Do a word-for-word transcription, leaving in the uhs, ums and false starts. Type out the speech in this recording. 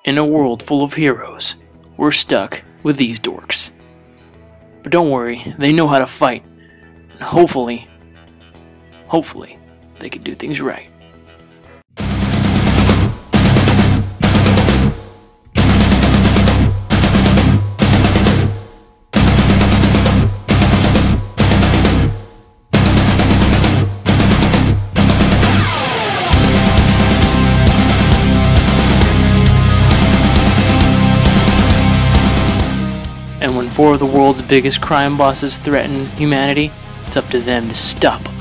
In a world full of heroes, we're stuck with these dorks. But don't worry, they know how to fight. And hopefully, hopefully, they can do things right. And when four of the world's biggest crime bosses threaten humanity, it's up to them to stop them.